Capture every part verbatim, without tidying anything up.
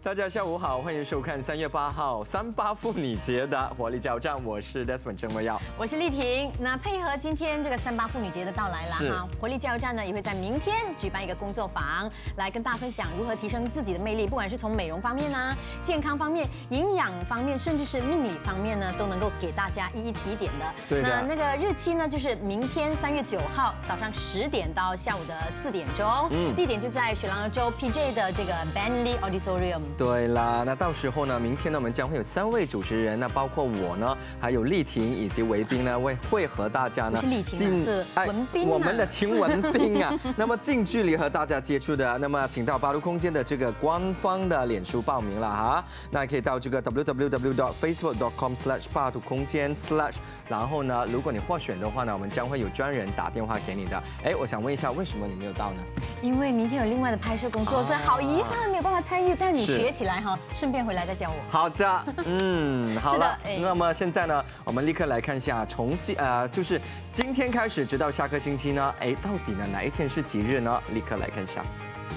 大家下午好，欢迎收看三月八号三八妇女节的活力加油站，我是 Desmond 郑文耀， 我是丽婷。那配合今天这个三八妇女节的到来了哈，活力加油站呢也会在明天举办一个工作坊，来跟大家分享如何提升自己的魅力，不管是从美容方面啊、健康方面、营养方面，甚至是命理方面呢，都能够给大家一一提点的。 对的。 那那个日期呢，就是明天三月九号早上十点到下午的四点钟，嗯，地点就在雪兰莪州 P J 的这个 Bentley Auditorium。对啦，那到时候呢，明天呢，我们将会有三位主持人，那包括我呢，还有丽婷以及维斌呢，会会和大家呢近哎文斌、啊、 我们的秦文斌啊，那么近距离和大家接触的，那么请到八度空间的这个官方的脸书报名了哈，那可以到这个 w w w dot facebook dot com slash 八度空间 slash， 然后呢，如果你获选的话呢，我们将会有专人打电话给你的。哎，我想问一下，为什么你没有到呢？ 因为明天有另外的拍摄工作，啊、所以好遗憾没有办法参与。但是你学起来哈，顺便回来再教我。 好的，嗯，好了。那么现在呢，我们立刻来看一下从今呃，就是今天开始直到下个星期呢，哎，到底呢哪一天是吉日呢？立刻来看一下。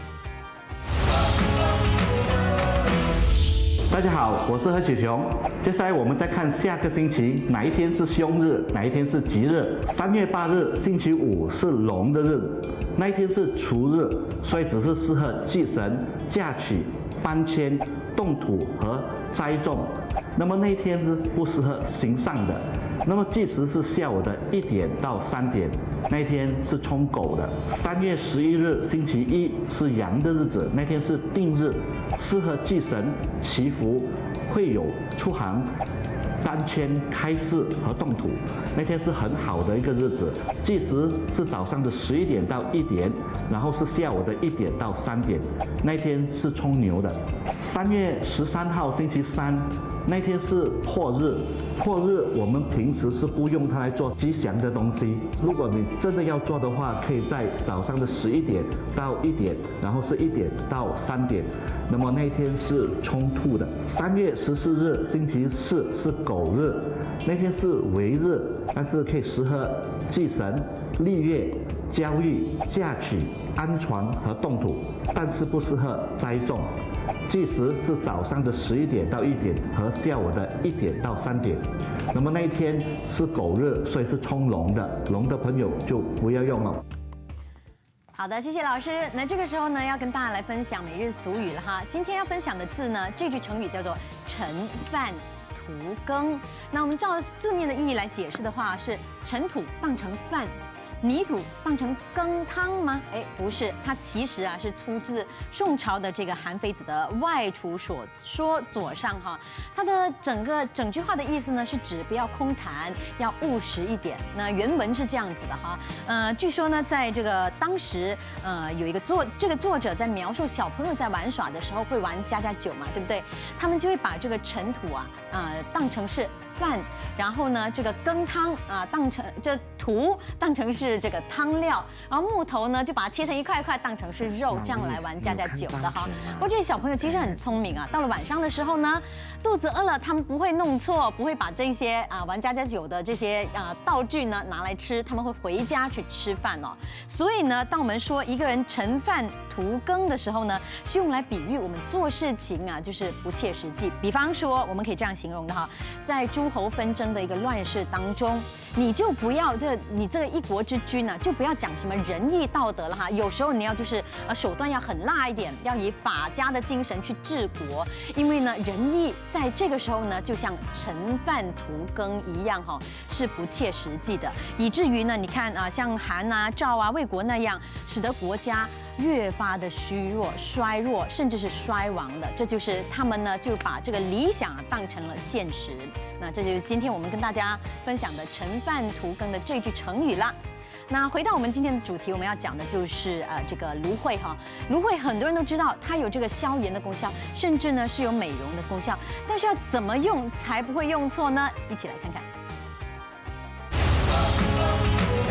大家好，我是何启雄。接下来我们再看下个星期哪一天是凶日，哪一天是吉日。三月八日星期五是龙的日子，那一天是除日，所以只是适合祭神、嫁娶、搬迁、动土和栽种。那么那一天是不适合行善的。那么计时是下午的一点到三点，那一天是冲狗的。三月十一日星期一是羊的日子，那天是定日，适合祭神、祈福、会友、出行、搬迁、开市和动土，那天是很好的一个日子。计时是早上的十一点到一点，然后是下午的一点到三点，那天是冲牛的。三月十三号星期三，那天是破日。破日我们平时是不用它来做吉祥的东西，如果你真的要做的话，可以在早上的十一点到一点，然后是一点到三点，那么那天是冲兔的。三月十四日星期四是狗日，那天是为日，但是可以适合祭神、立月、交易、嫁娶、安床和动土，但是不适合栽种。计时是早上的十一点到一点和下午的一点到三点。那么那一天是狗日，所以是冲龙的，龙的朋友就不要用了。 好的，谢谢老师。那这个时候呢，要跟大家来分享每日俗语了哈。今天要分享的字呢，这句成语叫做晨饭荼羹。那我们照字面的意义来解释的话，是尘土当成饭。泥土当成羹汤吗？哎，不是，它其实啊是出自宋朝的这个韩非子的《外储所说左上》哈。它的整个整句话的意思呢，是指不要空谈，要务实一点。那原文是这样子的哈，呃，据说呢，在这个当时，呃，有一个作这个作者在描述小朋友在玩耍的时候会玩家家酒嘛，对不对？他们就会把这个尘土啊，呃，当成是饭，然后呢，这个羹汤啊，当成这土当成是这个汤料，然后木头呢就把它切成一块一块，当成是肉，这样来玩家家酒的哈。不过这些小朋友其实很聪明啊，到了晚上的时候呢，肚子饿了，他们不会弄错，不会把这些啊玩家家酒的这些啊道具呢拿来吃，他们会回家去吃饭哦。所以呢，当我们说一个人晨饭荼羹的时候呢，是用来比喻我们做事情啊就是不切实际。比方说，我们可以这样形容的哈，在诸侯纷争的一个乱世当中，你就不要这你这个一国之君啊，就不要讲什么仁义道德了哈。有时候你要就是呃手段要很辣一点，要以法家的精神去治国。因为呢，仁义在这个时候呢，就像晨饭荼羹一样哈，是不切实际的，以至于呢，你看啊，像韩啊、赵啊、魏国那样，使得国家越发的虚弱、衰弱，甚至是衰亡的。这就是他们呢，就把这个理想啊当成了现实。那这就是今天我们跟大家分享的晨饭荼羹的这句成语啦。那回到我们今天的主题，我们要讲的就是呃这个芦荟哈。芦荟很多人都知道，它有这个消炎的功效，甚至呢是有美容的功效。但是要怎么用才不会用错呢？一起来看看。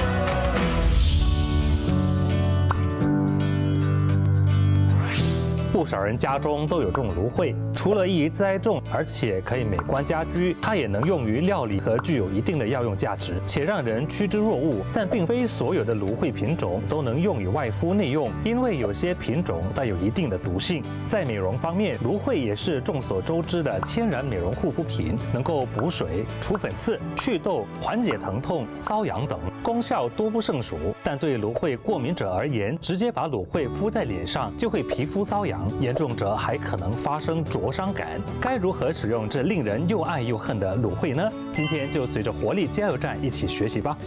薄不少人家中都有种芦荟，除了易于栽种，而且可以美观家居，它也能用于料理和具有一定的药用价值，且让人趋之若鹜。但并非所有的芦荟品种都能用于外敷内用，因为有些品种带有一定的毒性。在美容方面，芦荟也是众所周知的天然美容护肤品，能够补水、除粉刺、祛痘、缓解疼痛、瘙痒等，功效多不胜数。但对芦荟过敏者而言，直接把芦荟敷在脸上就会皮肤瘙痒，严重者还可能发生灼伤感。该如何使用这令人又爱又恨的芦荟呢？今天就随着活力加油站一起学习吧。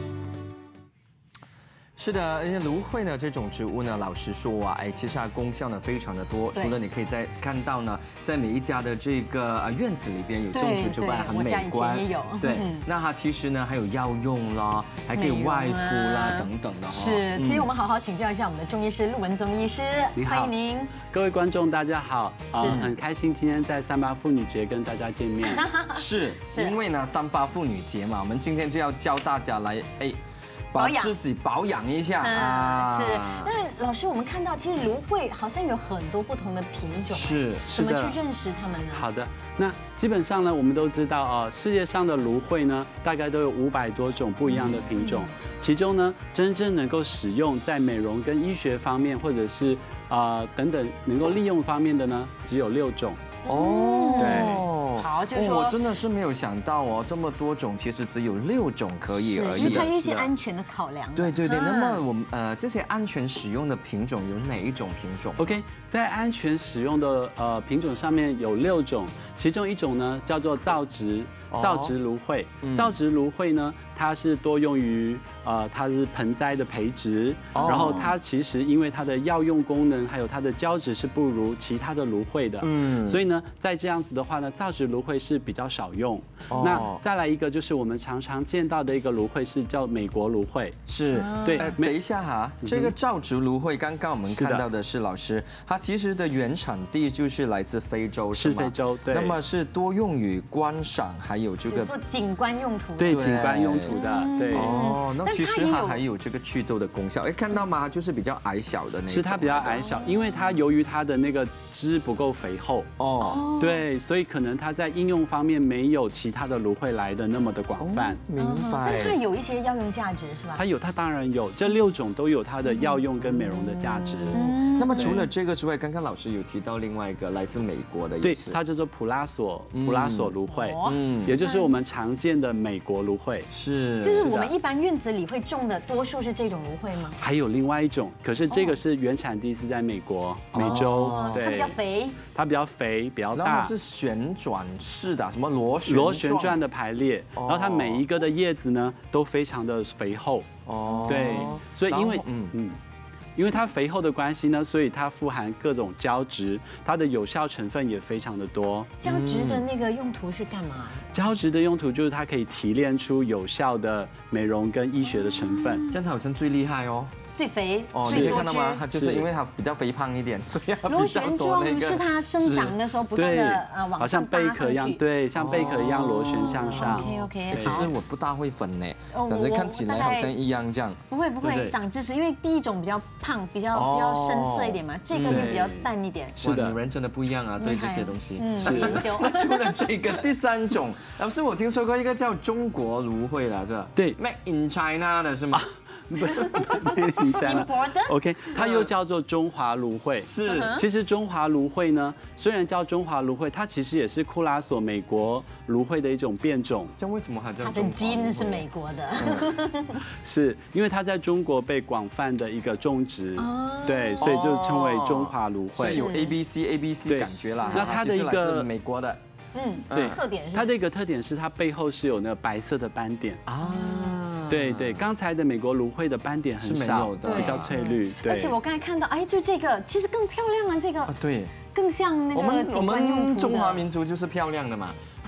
是的，因为芦荟呢这种植物呢，老实说啊，哎，其实它功效呢非常的多。除了你可以在看到呢，在每一家的这个呃院子里边有种植之外，很美观。 也有。 对，那它其实呢还有药用啦，还可以外敷啦等等的。 是，今天我们好好请教一下我们的中医师陆文宗医师，欢迎您。 各位观众大家好，是很开心今天在三八妇女节跟大家见面。 是，因为呢三八妇女节嘛，我们今天就要教大家来哎。把自己保养一下啊！ 是，但是老师，我们看到其实芦荟好像有很多不同的品种， 是， 怎么去认识它们呢？ 好的，那基本上呢，我们都知道啊，世界上的芦荟呢，大概都有五百多种不一样的品种，其中呢，真正能够使用在美容跟医学方面，或者是啊、呃、等等能够利用方面的呢，只有六种。 哦， 对， 好，就是说、 哦、我真的是没有想到哦，这么多种，其实只有六种可以而已。 因为它有一些安全的考量。 对对对，那么我们呃这些安全使用的品种有哪一种品种 ？OK， 在安全使用的呃品种上面有六种，其中一种呢叫做皂植。皂植芦荟，皂植芦荟呢，它是多用于呃，它是盆栽的培植，然后它其实因为它的药用功能还有它的胶质是不如其他的芦荟的，嗯，所以呢，在这样子的话呢，皂植芦荟是比较少用。那再来一个就是我们常常见到的一个芦荟是叫美国芦荟， 是对。 等一下哈，这个皂植芦荟刚刚我们看到的是老师，它其实的原产地就是来自非洲， 是非洲，对。 那么是多用于观赏还有这个做景观用途， 对，景观用途的，对。 哦，那其实它还有这个祛痘的功效。哎，看到吗？它就是比较矮小的那种。 是它比较矮小，因为它由于它的那个枝不够肥厚，哦，对，所以可能它在应用方面没有其他的芦荟来的那么的广泛。 明白。 但它有一些药用价值是吧？ 它有，它当然有，这六种都有它的药用跟美容的价值。 嗯，那么除了这个之外，刚刚老师有提到另外一个来自美国的， 对，它叫做普拉索普拉索芦荟，嗯，也就是我们常见的美国芦荟。 是， 就是我们一般院子里会种的，多数是这种芦荟吗？ 还有另外一种，可是这个是原产地是在美国、美洲，对， 它比较肥， 它比较肥，比较大， 然后是旋转式的，什么螺旋螺旋状的排列，然后它每一个的叶子呢都非常的肥厚，哦，对，所以因为嗯嗯。因为它肥厚的关系呢，所以它富含各种胶质，它的有效成分也非常的多。 胶质的那个用途是干嘛？ 胶质的用途就是它可以提炼出有效的美容跟医学的成分。 这样它好像最厉害哦。 最肥， 哦，你可以看到吗？它就是因为它比较肥胖一点，所以它比较多那个。 是它生长的时候不断的呃往上， 好像贝壳一样，对，像贝壳一样螺旋向上。 OK OK。 其实我不大会分呢，反正看起来好像一样这样。 不会不会，长知识，因为第一种比较胖，比较比较深色一点嘛，这个又比较淡一点。 是的，女人真的不一样啊，对这些东西。 嗯，研究。 那除了这个第三种，老师我听说过一个叫中国芦荟的，这对 ，Made in China 的是吗？ 不，你讲了 ，OK， 它又叫做中华芦荟。 是， 其实中华芦荟呢，虽然叫中华芦荟，它其实也是库拉索美国芦荟的一种变种。 这为什么还叫？ 它的基因是美国的。 是因为它在中国被广泛的一个种植，对，所以就称为中华芦荟。 有 A B C A B C 感觉啦。 那它的一个美国的。 嗯，对，特点是它的一个特点是它背后是有那个白色的斑点啊。对对，刚才的美国芦荟的斑点很少，比较翠绿。对， 而且我刚才看到，哎，就这个其实更漂亮了，这个对， 更像那个景观用途的。 我们中华民族就是漂亮的嘛。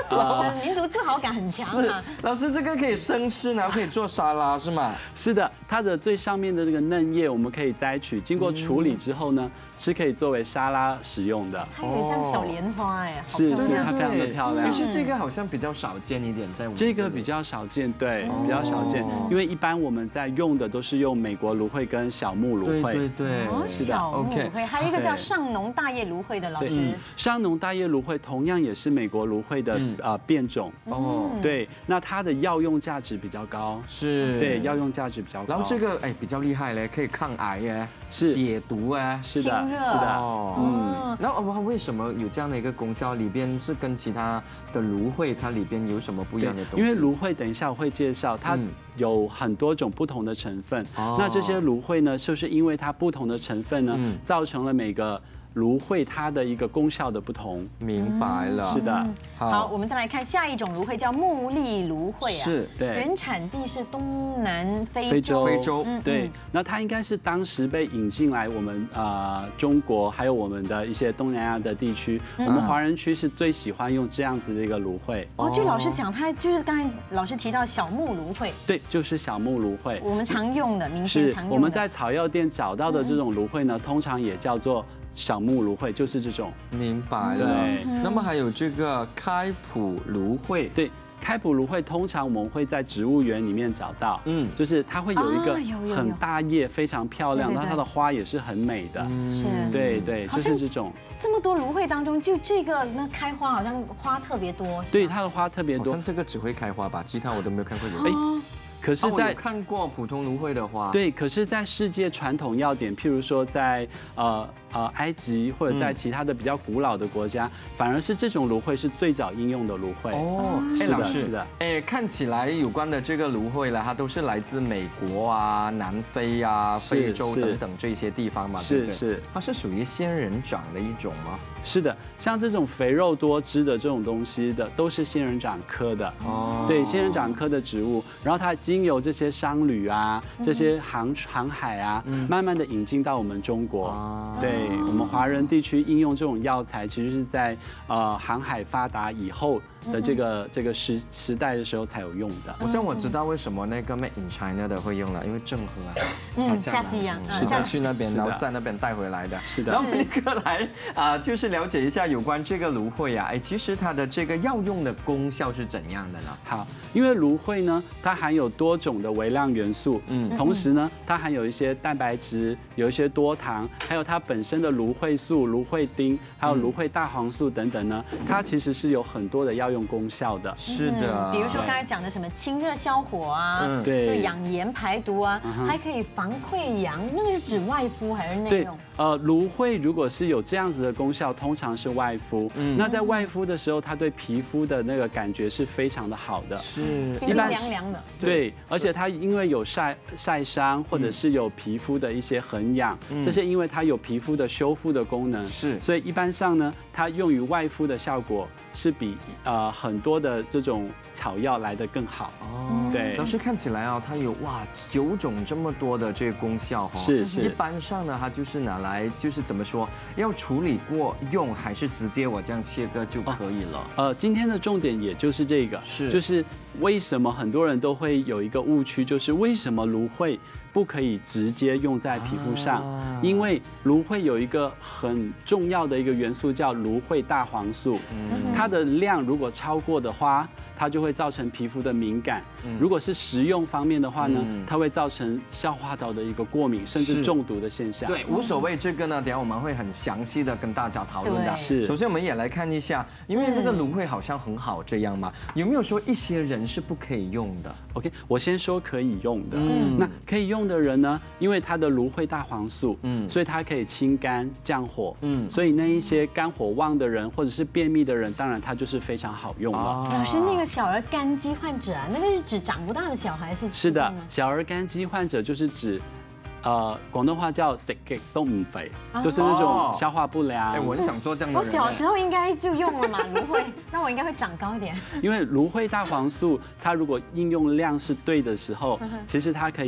呃民族自豪感很强是啊。 老师，这个可以生吃呢，可以做沙拉是吗？ 是的，它的最上面的这个嫩叶我们可以摘取，经过处理之后呢，是可以作为沙拉使用的。 它有点像小莲花哎，好是是， 漂亮它非常的漂亮可。是这个好像比较少见一点，在我们里这个比较少见，对，比较少见，因为一般我们在用的都是用美国芦荟跟小木芦对荟。 对对， 哦， 是的小木芦 OK 荟，还有一个叫对上浓大叶芦荟的老对师。 上浓大叶芦荟同样也是美国芦荟的嗯呃变种。 哦， 对，那它的药用价值比较高。 是， 对，药用价值比较高。 然后这个哎比较厉害嘞，可以抗癌耶， 是解毒哎。 是的， 清热是的。 哦， 嗯， 那我们为什么有这样的一个功效？里边是跟其他的芦荟，它里边有什么不一样的东西？ 因为芦荟，等一下我会介绍，它嗯有很多种不同的成分。 哦那这些芦荟呢，就是因为它不同的成分呢嗯， 造成了每个芦荟它的一个功效的不同。 明白了， 是的， 好，我们再来看下一种芦荟，叫木栗芦荟啊。 是对。 原产地是东南非非洲。 洲， 非洲嗯对，那它应该是当时被引进来我们呃中国，还有我们的一些东南亚的地区，我们华人区是最喜欢用这样子的一个芦荟。 哦，据老师讲，它就是刚才老师提到小木芦荟， 对，就是小木芦荟。 我们常用的，民间是常用的。 我们在草药店找到的这种芦荟呢，通常也叫做小木芦荟，就是这种。 明白了对。 那么还有这个开普芦荟， 对，开普芦荟通常我们会在植物园里面找到， 嗯嗯，就是它会有一个啊有有有很大叶，非常漂亮， 对对对那它的花也是很美的。 是对对，就好像是这种。 这么多芦荟当中，就这个那开花好像花特别多。是吗对，它的花特别多好像。这个只会开花吧，其他我都没有看过芦荟。 哎，可是哦，我有在， 看过普通芦荟的花。， 对，可是，在世界传统药典，譬如说在呃呃埃及或者在其他的比较古老的国家，反而是这种芦荟是最早应用的芦荟。 哦，哎， 是的老师， 是的， 哎，看起来有关的这个芦荟呢，它都是来自美国啊、南非啊、 是非洲是等等这些地方嘛，对不对？ 是是它是属于仙人掌的一种吗？ 是的，像这种肥肉多汁的这种东西的，都是仙人掌科的。 哦对，仙人掌科的植物，然后它经由这些商旅啊、这些航航海啊，慢慢的引进到我们中国。 啊对我们华人地区应用这种药材，其实是在呃航海发达以后的这个这个时时代的时候才有用的。 我这样我知道为什么那个 Made in China 的会用了，因为郑和啊， 嗯他下下西洋嗯是的， 嗯下去那边， 是的然后在那边带回来的。 是的然后我们立刻来啊，就是了解一下有关这个芦荟啊，哎，其实它的这个药用的功效是怎样的呢？ 好，因为芦荟呢，它含有多种的微量元素， 嗯嗯，同时呢，它含有一些蛋白质，有一些多糖，还有它本身的芦荟素、芦荟丁，还有芦荟大黄素等等呢，它其实是有很多的药用功效的。 是的， 嗯比如说刚才讲的什么清热消火啊， 嗯就是对养颜排毒啊，还可以防溃疡，那个是指外敷还是内对用？， 呃，芦荟如果是有这样子的功效，通常是外敷。那在外敷的时候，它对皮肤的那个感觉是非常的好的。 是冰冰一般凉凉的。 对，而且它因为有晒晒伤，或者是有皮肤的一些痕痒，这些因为它有皮肤的修复的功能， 是所以一般上呢，它用于外敷的效果是比呃很多的这种草药来的更好。 哦， 对老师看起来啊，它有哇九种这么多的这个功效哈。 是是一般上呢，它就是拿来就是怎么说，要处理过用，还是直接我这样切割就可以了？ 呃，今天的重点也就是这个， 是就是为什么很多人都会有一个误区，就是为什么芦荟不可以直接用在皮肤上？ 啊因为芦荟有一个很重要的一个元素叫芦荟大黄素，它的量如果超过的话，它就会造成皮肤的敏感。如果是食用方面的话呢，它会造成消化道的一个过敏，甚是至中毒的现象。 对，无所谓这个呢，等一下我们会很详细的跟大家讨论的。 对是首先我们也来看一下，因为这个芦荟好像很好这样嘛，有没有说一些人是不可以用的？ OK，我先说可以用的。 嗯那可以用的人呢，因为它的芦荟大黄素， 嗯嗯，所以它可以清肝降火， 嗯嗯，所以那一些肝火旺的人或者是便秘的人，当然它就是非常好用了。 老师，那个小儿肝肌患者啊，那个是指长不大的小孩是？ 是的这样吗， 小儿肝肌患者就是指。呃，广东话叫食極都唔肥，就是那种消化不良。 哎，我很想做这样的人。 我小时候应该就用了嘛，芦荟，那我应该会长高一点。 因为芦荟大黄素，它如果应用量是对的时候，其实它可以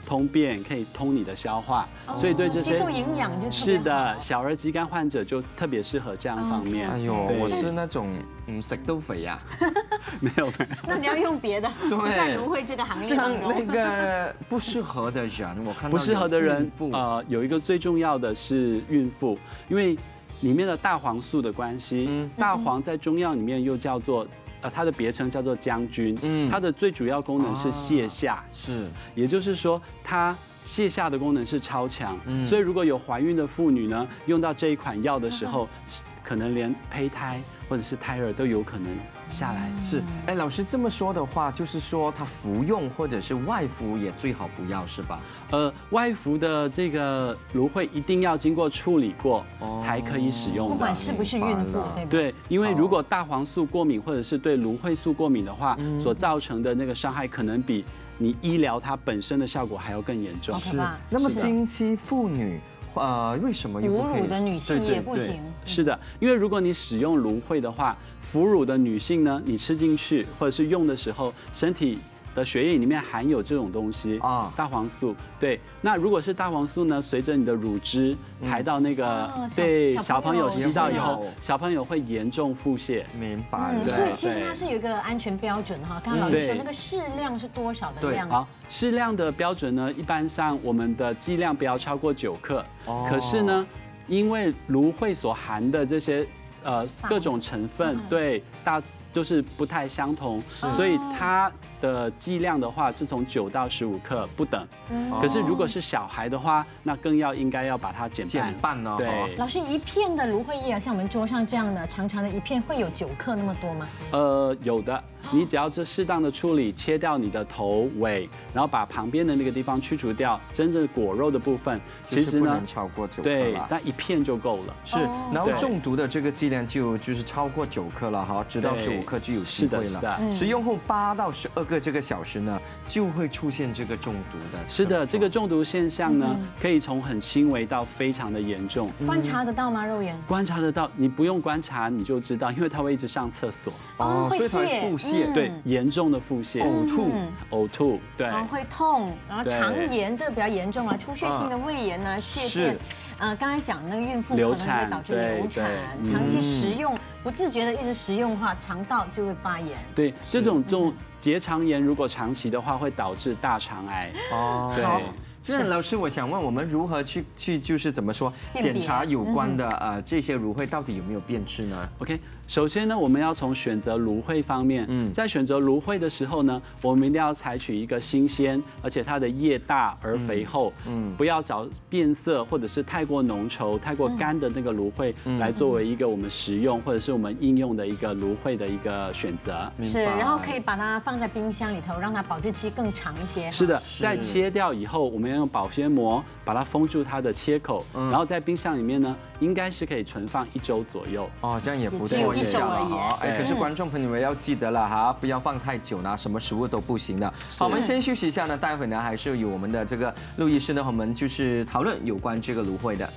通便，可以通你的消化，所以对这些吸收营养就特别好是的，小儿肌酐患者就特别适合这样方面。 哎呦， 对我是那种唔食都肥呀， 没有没有。 那你要用别的， 对不在芦荟这个行业像当中。 那个不适合的人，我看到不适合的人有孕妇， 呃，有一个最重要的是孕妇，因为里面的大黄素的关系， 嗯大黄在中药里面又叫做。呃，它的别称叫做将军， 嗯它的最主要功能是泻下， 是也就是说它泻下的功能是超强， 嗯所以如果有怀孕的妇女呢，用到这一款药的时候，可能连胚胎或者是胎儿都有可能下来。 是，哎，老师这么说的话，就是说他服用或者是外服也最好不要，是吧？ 呃，外服的这个芦荟一定要经过处理过才可以使用的。 不管是不是孕妇，对吧？ 对，因为如果大黄素过敏或者是对芦荟素过敏的话，所造成的那个伤害可能比你医疗它本身的效果还要更严重。 好可怕。 那么是的经期妇女，呃，为什么又不可以？ 哺乳的女性对对对也不行。 是的，因为如果你使用芦荟的话，哺乳的女性呢，你吃进去或者是用的时候，身体的血液里面含有这种东西啊啊，大黄素。对，那如果是大黄素呢，随着你的乳汁排到那个哦小对小小朋友吸到以也后会有， 小朋友会严重腹泻。 明白嗯， 了。 所以其实对它是有一个安全标准哈。刚刚老师说对那个适量是多少的对量？ 好，适量的标准呢，一般上我们的剂量不要超过九克。 哦可是呢，因为芦荟所含的这些呃各种成分，对大都是不太相同，所以它的剂量的话是从九到十五克不等。可是如果是小孩的话，那更要应该要把它减半。 减半哦对， 老师，一片的芦荟叶啊，像我们桌上这样的长长的一片，会有九克那么多吗？ 呃，有的，你只要这适当的处理，切掉你的头尾，然后把旁边的那个地方去除掉，真正果肉的部分，其实呢就是不能，超过九克对了，。 但一片就够了。 是，然后中毒的这个剂量就就是超过九克了哈，直到对十五克就有机会是的了。 是的食用后八到十二个这个小时呢，就会出现这个中毒的。 是的，这个中毒现象呢，可以从很轻微到非常的严重。 观察得到吗？肉眼？ 观察得到，你不用观察你就知道，因为它会一直上厕所， 哦，会所以才会泻， 腹泻嗯对，严重的腹泻、 呕吐。 呕吐，对然后会痛，然后对肠炎这个比较严重啊，出血性的胃炎呢，血是便。呃，刚才讲那个孕妇可能会流产导致对流产， 对长期食用不自觉的一直食用的话，肠道就会发炎。 对，这种这种结肠炎如果长期的话，会导致大肠癌。 哦， 对好。那老师，我想问，我们如何去去就是怎么说辨别检查有关的呃这些芦荟到底有没有变质呢？ OK，首先呢，我们要从选择芦荟方面， 嗯在选择芦荟的时候呢，我们一定要采取一个新鲜，而且它的叶大而肥厚， 嗯嗯，不要找变色或者是太过浓稠、太过干的那个芦荟来作为一个我们食用或者是我们应用的一个芦荟的一个选择。 是，然后可以把它放在冰箱里头，让它保质期更长一些。 是的， 是在切掉以后，我们要用保鲜膜把它封住它的切口，然后在冰箱里面呢，应该是可以存放一周左右。 哦，这样也不只有一周错了而已哈。哎， 对可是观众朋友们要记得了哈，不要放太久呢，什么食物都不行的。好，我们先休息一下呢，待会呢还是有我们的这个陆医师呢，和我们就是讨论有关这个芦荟的。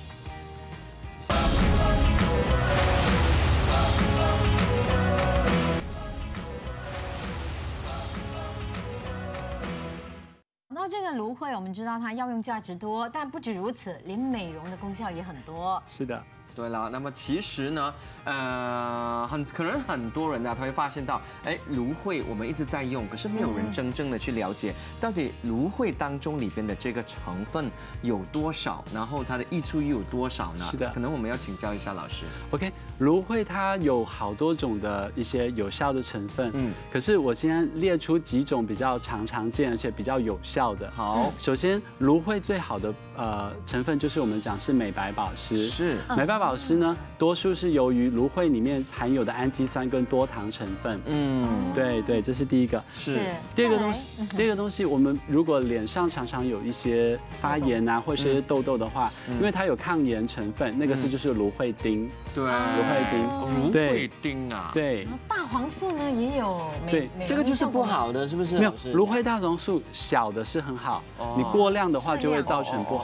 那这个芦荟，我们知道它药用价值多，但不止如此，连美容的功效也很多。 是的。 对了，那么其实呢，呃，很可能很多人呢，他会发现到，哎，芦荟我们一直在用，可是没有人真正的去了解，到底芦荟当中里边的这个成分有多少，然后它的益处又有多少呢？ 是的可能我们要请教一下老师。 OK，芦荟它有好多种的一些有效的成分， 嗯嗯，可是我现在列出几种比较常常见而且比较有效的。 好， 首先芦荟最好的呃成分就是我们讲是美白保湿， 是美白保湿呢，多数是由于芦荟里面含有的氨基酸跟多糖成分。 嗯， 对对，这是第一个。 是第二个东再西，第二个东西，我们如果脸上常常有一些发炎啊，或是一些痘痘的话，因为它有抗炎成分，那个是就是芦荟丁， 对， 芦荟丁， 芦对荟丁啊， 对。 然后大黄素呢也有美对美容这个就是效果吗不好的，是不是？ 没有老师芦荟大黄素小的是很好哦， 你过量的话就会适量造成不好。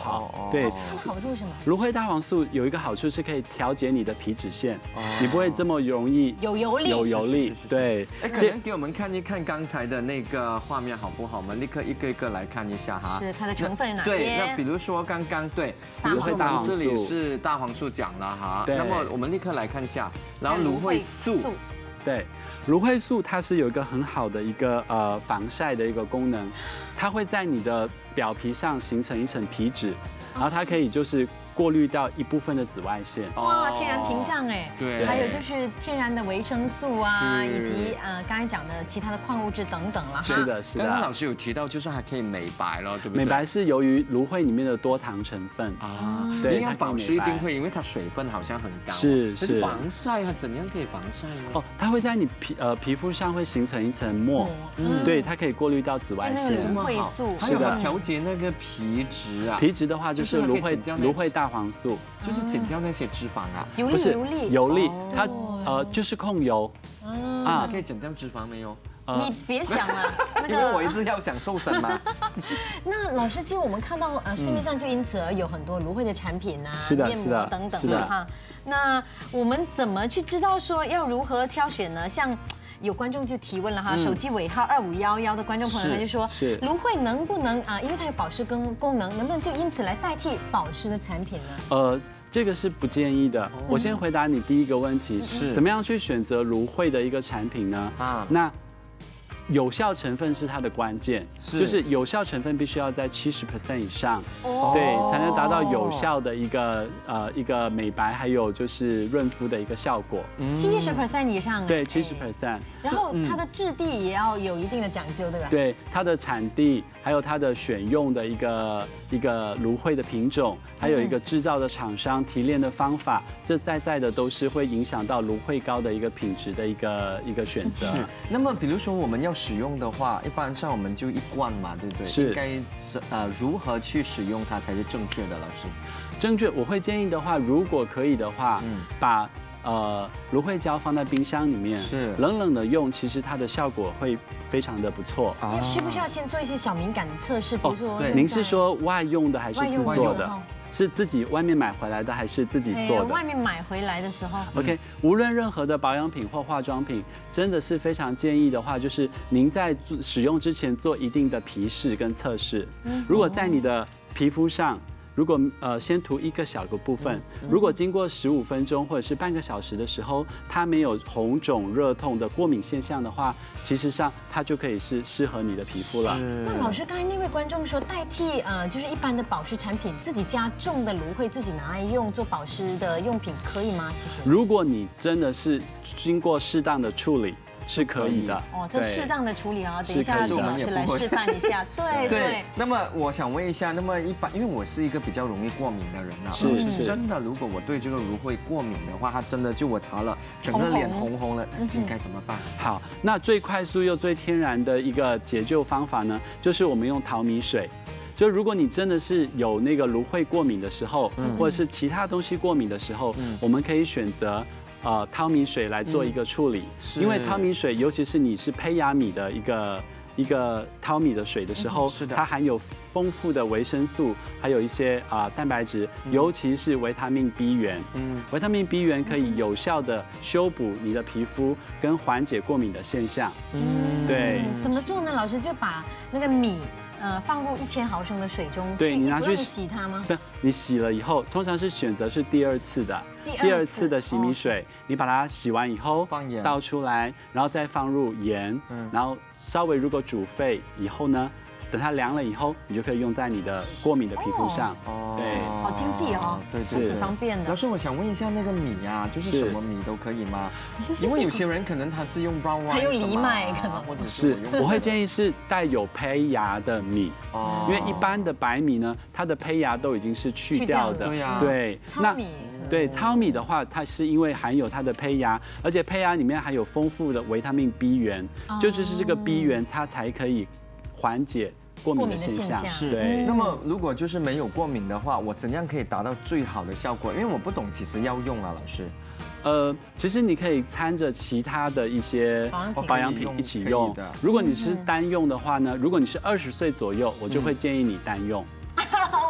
好。对， 它的好处是什么？ 芦荟大黄素有一个好处是可以调节你的皮脂腺，你不会这么容易有油腻。 有油腻，对。 哎，可能给我们看一看刚才的那个画面好不好？我们立刻一个一个来看一下哈。 是它的成分有哪些？ 对，那比如说刚刚对， 芦荟大黄素这里是大黄素讲了哈。那么我们立刻来看一下，然后芦荟素。 对，芦荟素它是有一个很好的一个呃防晒的一个功能，它会在你的表皮上形成一层皮脂，然后它可以就是过滤掉一部分的紫外线。 哇，天然屏障哎。 对。 还有就是天然的维生素啊，以及呃刚才讲的其他的矿物质等等了。 是的，是的。 刚刚老师有提到，就是还可以美白了，对不对？ 美白是由于芦荟里面的多糖成分啊， 对，营养保湿一定会，因为它水分好像很高。 是是。 防晒啊，怎样可以防晒呢？ 哦，它会在你皮呃皮肤上会形成一层膜，嗯，对，它可以过滤掉紫外线。 芦荟素， 还有调节那个皮脂啊。 皮脂的话就是芦荟芦荟大黄素。 就是减掉那些脂肪啊， 油腻油腻油腻，它呃就是控油啊，可以减掉脂肪没有？ 你别想了， 因为我一直要想瘦身嘛。 那老师，其实我们看到呃市面上就因此而有很多芦荟的产品啊，面膜等等的哈。那我们怎么去知道说要如何挑选呢？像。有观众就提问了哈，手机尾号二五幺幺的观众朋友他就说，芦荟能不能啊，因为它有保湿功功能，能不能就因此来代替保湿的产品呢？ 呃，这个是不建议的。我先回答你第一个问题，是怎么样去选择芦荟的一个产品呢？啊，那。有效成分是它的关键，就是有效成分必须要在七十 percent 以上，对，才能达到有效的一个呃一个美白，还有就是润肤的一个效果。 七十 percent 以上， 对，七十 percent。 然后它的质地也要有一定的讲究，对吧？ 对，它的产地，还有它的选用的一个一个芦荟的品种，还有一个制造的厂商、提炼的方法，这在在的都是会影响到芦荟膏的一个品质的一个一个选择。 是。那么比如说我们要使用的话，一般上我们就一罐嘛，对不对？ 是。 应该是呃如何去使用它才是正确的，老师？ 正确，我会建议的话，如果可以的话，嗯，把呃芦荟胶放在冰箱里面， 是冷冷的用，其实它的效果会非常的不错。 啊，需不需要先做一些小敏感的测试？比如说， 对，您是说外用的还是自做的？是自己外面买回来的还是自己做的？ 外面买回来的时候 ，OK， 无论任何的保养品或化妆品，真的是非常建议的话，就是您在做使用之前做一定的皮试跟测试。如果在你的皮肤上，如果呃先涂一个小个部分，如果经过十五分钟或者是半个小时的时候，它没有红肿、热痛的过敏现象的话，其实上它就可以是适合你的皮肤了。 那老师刚才那位观众说，代替呃就是一般的保湿产品，自己家种的芦荟自己拿来用做保湿的用品可以吗？其实， 如果你真的是经过适当的处理。是可以的哦，这适当的处理啊，等一下请老师来示范一下。对对。 那么我想问一下，那么一般，因为我是一个比较容易过敏的人啊， 是是真的，如果我对这个芦荟过敏的话，它真的就我擦了，整个脸红红了，应该怎么办？ 好，那最快速又最天然的一个解救方法呢，就是我们用淘米水。就如果你真的是有那个芦荟过敏的时候，或者是其他东西过敏的时候，我们可以选择。呃，淘米水来做一个处理，因为淘米水，尤其是你是胚芽米的一个一个淘米的水的时候，它含有丰富的维生素，还有一些啊蛋白质，尤其是维他命 B 源。嗯，维他命 B 源可以有效的修补你的皮肤跟缓解过敏的现象。嗯，对。 怎么做呢？老师就把那个米。呃，放入一千毫升的水中， 对你拿去洗它吗？ 对，你洗了以后，通常是选择是第二次的，第二次的洗米水，你把它洗完以后， 放盐倒出来，然后再放入盐，然后稍微如果煮沸以后呢，等它凉了以后，你就可以用在你的过敏的皮肤上。哦，对， 好经济哦， 对，是挺方便的。 老师，我想问一下，那个米啊，就是什么米都可以吗？因为有些人可能他是用 brown rice， 还用藜麦，可能或者是我会建议是带有胚芽的米，哦，因为一般的白米呢，它的胚芽都已经是去掉的， 对呀， 对， 糙米。 对，糙米的话，它是因为含有它的胚芽，而且胚芽里面含有丰富的维他命 B 源，就就是这个 B 源，它才可以缓解过敏的现象。 是，对。那么如果就是没有过敏的话，我怎样可以达到最好的效果？因为我不懂，其实要用啊，老师。 呃，其实你可以掺着其他的一些保养品一起用。如果你是单用的话呢，如果你是二十岁左右，我就会建议你单用。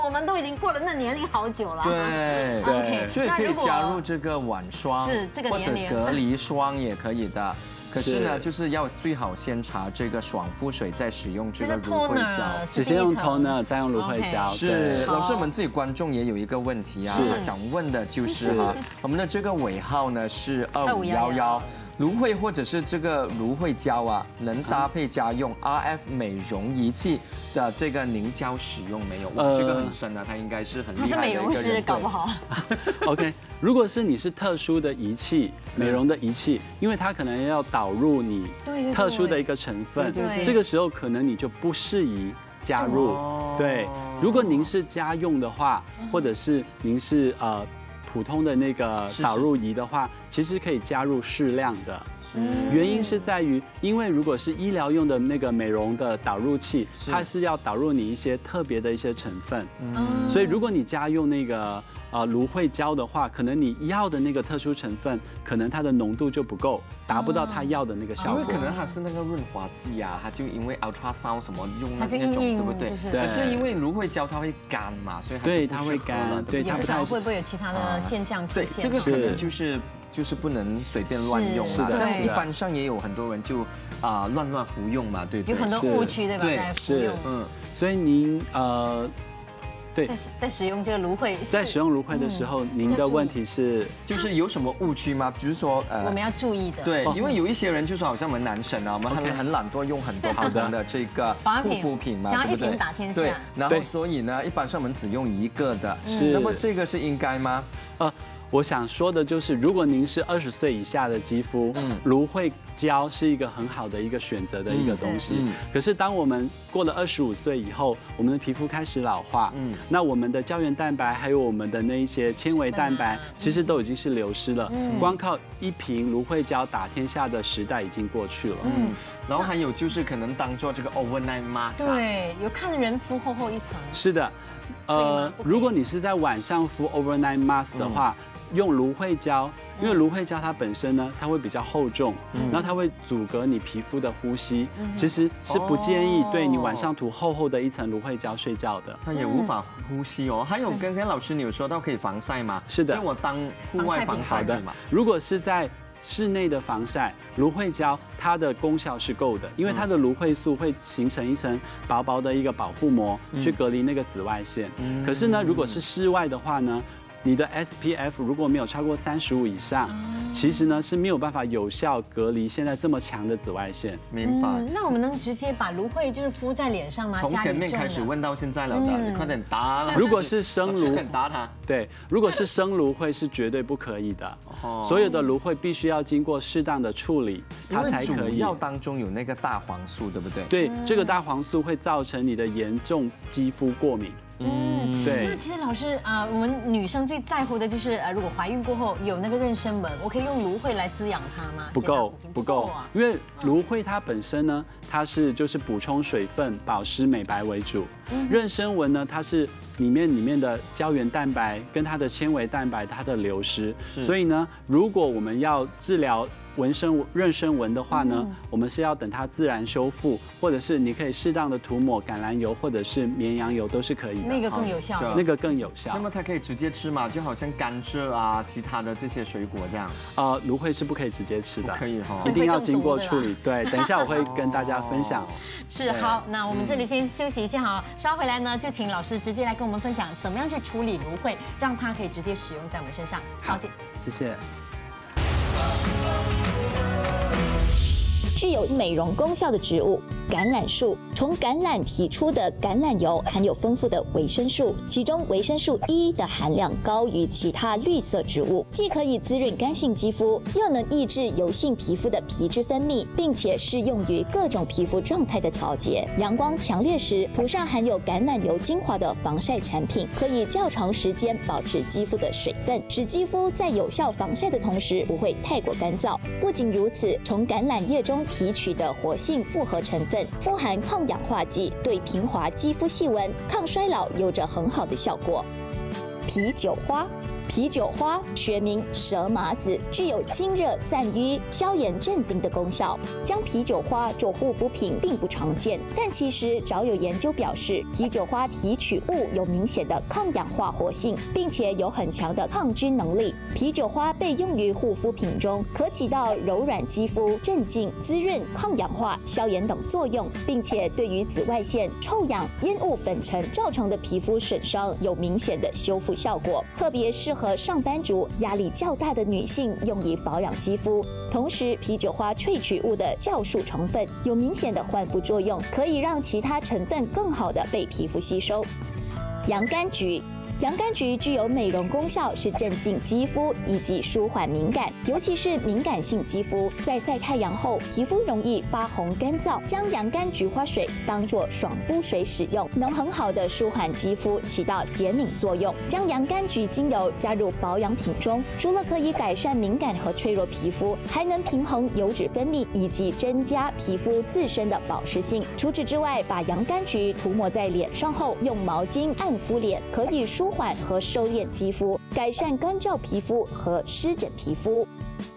我们都已经过了那年龄好久了。 对 ，OK， 所以可以加入这个晚霜， 是这个或者年龄隔离霜也可以的。可是呢， 是就是要最好先擦这个爽肤水，再使用这就是个芦荟胶。 toner， 只先用 toner， 再用芦荟胶。 是， 好老师，我们自己观众也有一个问题啊， 是他想问的就是哈，我们的这个尾号呢是二五幺二五一幺。芦荟或者是这个芦荟胶啊，能搭配家用 R F 美容仪器的这个凝胶使用没有？哇， 呃这个很深啊，他应该是很厉他是害的一个人。 美容师，搞不好。 OK， 如果是你是特殊的仪器，美容的仪器，因为它可能要导入你对对特殊的一个成分对对对， 这个时候可能你就不适宜加入哦。 对，如果您是家用的话，或者是您是呃普通的那个是导入仪的话，其实可以加入适量的。 嗯原因是在于，因为如果是医疗用的那个美容的导入器， 是它是要导入你一些特别的一些成分， 嗯所以如果你家用那个呃芦荟胶的话，可能你要的那个特殊成分，可能它的浓度就不够，达不到它要的那个效果。 因为可能它是那个润滑剂啊，它就因为 ultrasound 什么用那它就那种， 硬硬对不对？ 就是可是因为芦荟胶它会干嘛，所以它就对不适合它会干了对它不太也不晓得会不会有其他的现象出对， 现。 这个可能是就是就是不能随便乱用啦。 是的这样对一般上也有很多人就啊乱乱服用嘛，对不对？ 有很多是误区，对吧？ 对在服是用， 嗯， 所以您呃，对在，在使用这个芦荟， 在使用芦荟的时候，您的问题是就是有什么误区吗？比如说呃我们。要注意的。 对，因为有一些人就说，好像我们男生啊，我们很 OK 很懒惰，用很多不同的这个护保养品肤品嘛， 想要对不对一瓶打天下对，然后对所以呢，一般上我们只用一个的。 是那么这个是应该吗？ 呃，我想说的就是，如果您是二十岁以下的肌肤， 嗯芦荟胶是一个很好的一个选择的一个东西。 嗯是嗯可是当我们过了二十五岁以后，我们的皮肤开始老化， 嗯那我们的胶原蛋白还有我们的那一些纤维蛋白，其实都已经是流失了。光靠一瓶芦荟胶打天下的时代已经过去了。 嗯，然后还有就是可能当做这个 overnight mask 啊。 对，有看人敷厚厚一层。 是的，呃， 不可以如果你是在晚上敷 overnight mask 的话，用芦荟胶，因为芦荟胶它本身呢，它会比较厚重，然后它会阻隔你皮肤的呼吸，其实是不建议对你晚上涂厚厚的一层芦荟胶睡觉的。 它也无法呼吸哦。还有刚刚老师你有说到可以防晒吗？ 是的所以我当户外防晒可以吗？ 如果是在室内的防晒，芦荟胶它的功效是够的，因为它的芦荟素会形成一层薄薄的一个保护膜，去隔离那个紫外线。可是呢，如果是室外的话呢，你的 S P F 如果没有超过三十五以上，其实呢是没有办法有效隔离现在这么强的紫外线。 明白。 嗯，那我们能直接把芦荟就是敷在脸上吗？ 从家里前面开始种的。 问到现在了的，你快点答了。 如果是生老师芦快点答他。 对，如果是生芦荟是绝对不可以的， 哦所有的芦荟必须要经过适当的处理，它因为主才可以。 要当中有那个大黄素，对不对？ 对，这个大黄素会造成你的严重肌肤过敏。 嗯， 对那其实老师啊，我们女生最在乎的就是呃，如果怀孕过后有那个妊娠纹，我可以用芦荟来滋养它吗？ 不够给它抚平不够啊， 因为芦荟它本身呢，它是就是补充水分、保湿、美白为主。妊娠纹呢，它是里面里面的胶原蛋白跟它的纤维蛋白它的流失，所以呢，如果我们要治疗纹身妊娠纹的话呢，我们是要等它自然修复，或者是你可以适当的涂抹橄榄油或者是绵羊油都是可以的， 那个更有效好。 那个更有效那。么它可以直接吃嘛？就好像甘蔗啊，其他的这些水果这样， 呃，芦荟是不可以直接吃的， 不可以哈一定要经过处理。对，等一下我会跟大家分享。 是好，那我们这里先休息一下哈，稍回来呢就请老师直接来跟我们分享怎么样去处理芦荟，让它可以直接使用在我们身上。好，姐。 谢谢。 具有美容功效的植物橄榄树，从橄榄提出的橄榄油含有丰富的维生素，其中维生素 E 的含量高于其他绿色植物，既可以滋润干性肌肤，又能抑制油性皮肤的皮脂分泌，并且适用于各种皮肤状态的调节。阳光强烈时，涂上含有橄榄油精华的防晒产品，可以较长时间保持肌肤的水分，使肌肤在有效防晒的同时不会太过干燥。不仅如此，从橄榄叶中提取的活性复合成分富含抗氧化剂，对平滑肌肤细纹、抗衰老有着很好的效果。啤酒花啤酒花学名蛇麻子，具有清热散瘀、消炎镇定的功效。将啤酒花做护肤品并不常见，但其实早有研究表示，啤酒花提取物有明显的抗氧化活性，并且有很强的抗菌能力。啤酒花被用于护肤品中，可起到柔软肌肤、镇静、滋润、抗氧化、消炎等作用，并且对于紫外线、臭氧、烟雾粉尘造成的皮肤损伤有明显的修复效果，特别适合上班族、压力较大的女性用于保养肌肤。同时，啤酒花萃取物的酵素成分有明显的焕肤作用，可以让其他成分更好的被皮肤吸收。洋甘菊。洋甘菊具有美容功效，是镇静肌肤以及舒缓敏感，尤其是敏感性肌肤，在晒太阳后，皮肤容易发红干燥。将洋甘菊花水当作爽肤水使用，能很好的舒缓肌肤，起到减敏作用。将洋甘菊精油加入保养品中，除了可以改善敏感和脆弱皮肤，还能平衡油脂分泌以及增加皮肤自身的保湿性。除此之外，把洋甘菊涂抹在脸上后，用毛巾按敷脸，可以舒缓和收敛肌肤，改善干燥皮肤和湿疹皮肤。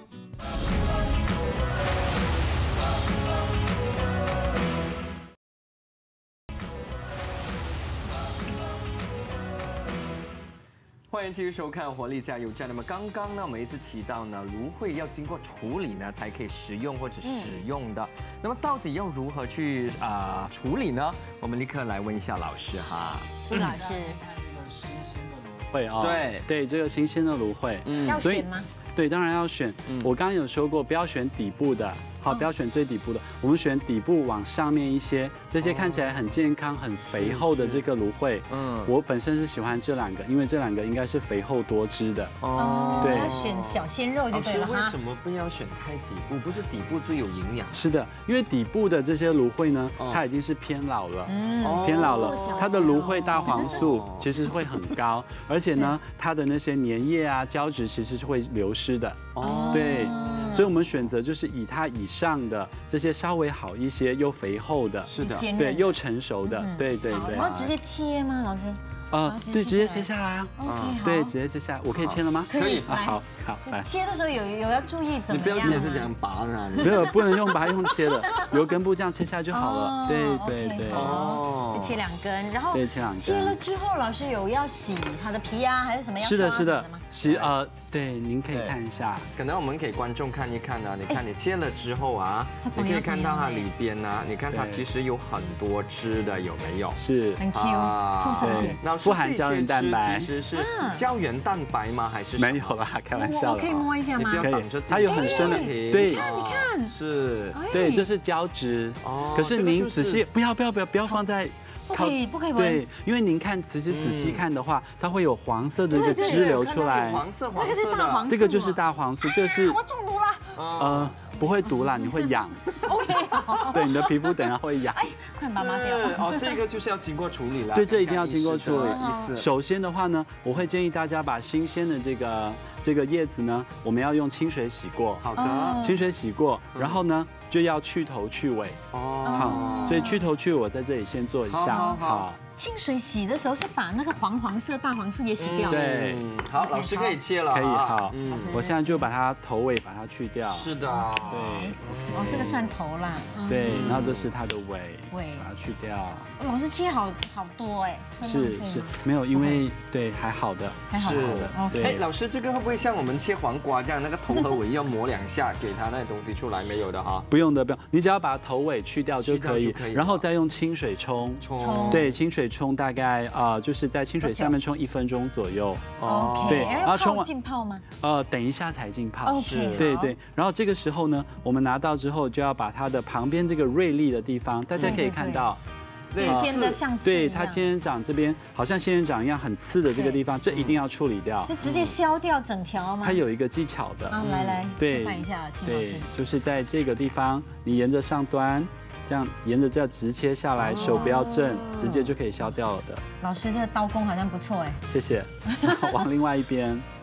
欢迎继续收看《活力加油站》。那么刚刚呢，我们一直提到呢，芦荟要经过处理呢，才可以食用或者使用的。嗯、那么到底要如何去啊、呃、处理呢？我们立刻来问一下老师哈。 陆老师， 会啊， 对对，这个新鲜的芦荟， 嗯，要选吗？ 对，当然要选。 嗯、 我刚刚有说过，不要选底部的。好，不要选最底部的，我们选底部往上面一些，这些看起来很健康、很肥厚的这个芦荟。嗯，我本身是喜欢这两个，因为这两个应该是肥厚多汁的。 哦，对，要选小鲜肉就对了。 老师为什么不要选太底部？不是底部最有营养？ 是的，因为底部的这些芦荟呢，它已经是偏老了，嗯，偏老了，它的芦荟大黄素其实会很高，而且呢，它的那些粘液啊、胶质其实是会流失的。哦，对。所以我们选择就是以它以上的这些稍微好一些又肥厚的， 是的， 对，又成熟的，对对对。 然后直接切吗，老师？ 呃，对，直接切下来啊。 OK， 好。 对，直接切下来。我可以切了吗？ 可以。 好，好，来。 切的时候有有要注意怎么样？ 你不要直接是这样拔啊， 没有，不能用拔，用切的，由根部这样切下就好了。对对对。 哦。就切两根，然后对，切两根。 切了之后，老师有要洗它的皮啊，还是什么要？ 是的，是的。洗呃，对，您可以看一下。 可能我们给观众看一看啊，你看你切了之后啊，你可以看到它里边啊，你看它其实有很多汁的，有没有？ 是。 很 Q， 重上点。 不含胶原蛋白。 其实是胶原蛋白吗？还是没有啦，开玩笑的。 我可以摸一下吗？ 可以， 它有很深的，对， 你看，你看， 是， 对，这是胶质。哦。可是您仔细，不要不要不要不要放在。 不可以，不可以闻。 对，因为您看，其实仔细看的话，它会有黄色的这个汁流出来。 黄色黄色的。 这个是大黄素。 这个就是大黄素，这是。 我中毒了。 呃，不会毒啦，你会痒。 OK， 好。 对，你的皮肤等下会痒。 哎，快把它掉。 哦，这个就是要经过处理了。 对，这一定要经过处理。 意思。 首先的话呢，我会建议大家把新鲜的这个这个叶子呢，我们要用清水洗过。 好的。 清水洗过，然后呢？ 就要去头去尾哦，好，所以去头去尾我在这里先做一下，好。 清水洗的时候是把那个黄黄色大黄素也洗掉， 对， 好，老师可以切了， 可以，好，我现在就把它头尾把它去掉， 是的， 对， 哦，这个算头啦， 对，然后这是它的尾， 尾， 把它去掉。 老师切好好多哎， 是是，没有，因为对还好的， 还好的， 对。哎，老师这个会不会像我们切黄瓜这样，那个头和尾要磨两下，给它那东西出来？没有的哈。 不用的，不用，你只要把头尾去掉就可以，然后再用清水冲， 冲， 对，清水冲大概啊、呃，就是在清水下面冲一分钟左右。 哦， 对，然后冲完浸泡吗？ 呃，等一下才浸泡。 是， 对对。然后这个时候呢，我们拿到之后就要把它的旁边这个锐利的地方，大家可以看到。 尖尖的像刺一样， 对，它仙人掌这边好像仙人掌一样很刺的这个地方，这一定要处理掉。 就直接削掉整条吗？ 它有一个技巧的。 啊，来来，示范一下，秦老师。 对，就是在这个地方，你沿着上端，这样沿着这样直切下来，手不要正，直接就可以削掉了的。 老师，这个刀工好像不错哎。 谢谢。往另外一边。